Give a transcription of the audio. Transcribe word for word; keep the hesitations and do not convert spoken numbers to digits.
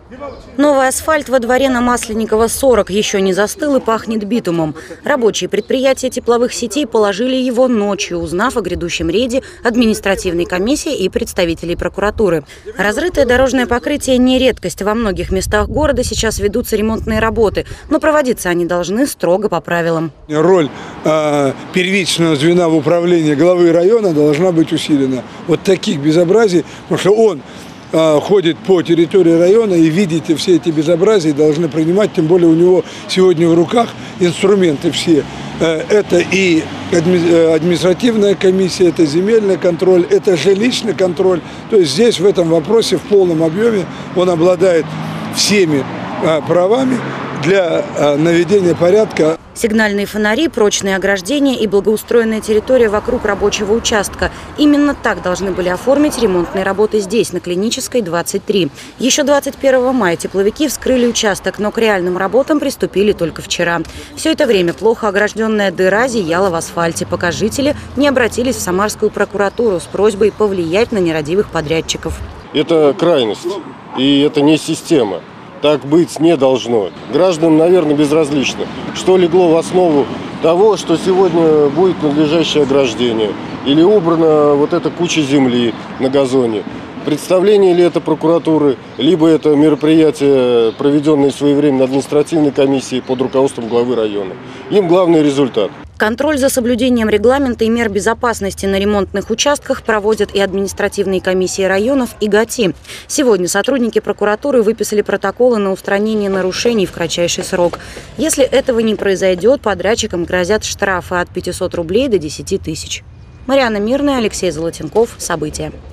Новый асфальт во дворе на Масленникова сорок еще не застыл и пахнет битумом. Рабочие предприятия тепловых сетей положили его ночью, узнав о грядущем рейде административной комиссии и представителей прокуратуры. Разрытое дорожное покрытие не редкость. Во многих местах города сейчас ведутся ремонтные работы, но проводиться они должны строго по правилам. Роль э, первичного звена в управлении главы района должна быть усилена. Вот таких безобразий, потому что он ходит по территории района и видите все эти безобразия, должны принимать, тем более у него сегодня в руках инструменты все. Это и административная комиссия, это земельный контроль, это жилищный контроль. То есть здесь в этом вопросе в полном объеме он обладает всеми правами для наведения порядка. Сигнальные фонари, прочные ограждения и благоустроенная территория вокруг рабочего участка. Именно так должны были оформить ремонтные работы здесь, на Клинической, двадцать три. Еще двадцать первого мая тепловики вскрыли участок, но к реальным работам приступили только вчера. Все это время плохо огражденная дыра зияла в асфальте, пока жители не обратились в Самарскую прокуратуру с просьбой повлиять на нерадивых подрядчиков. Это крайность, и это не система. Так быть не должно. Гражданам, наверное, безразлично, что легло в основу того, что сегодня будет надлежащее ограждение или убрана вот эта куча земли на газоне. Представление ли это прокуратуры, либо это мероприятие, проведенное своевременно административной комиссией под руководством главы района. Им главный результат. Контроль за соблюдением регламента и мер безопасности на ремонтных участках проводят и административные комиссии районов, и ГАТИ. Сегодня сотрудники прокуратуры выписали протоколы на устранение нарушений в кратчайший срок. Если этого не произойдет, подрядчикам грозят штрафы от пятисот рублей до десяти тысяч. Марьяна Мирная, Алексей Золотенков. События.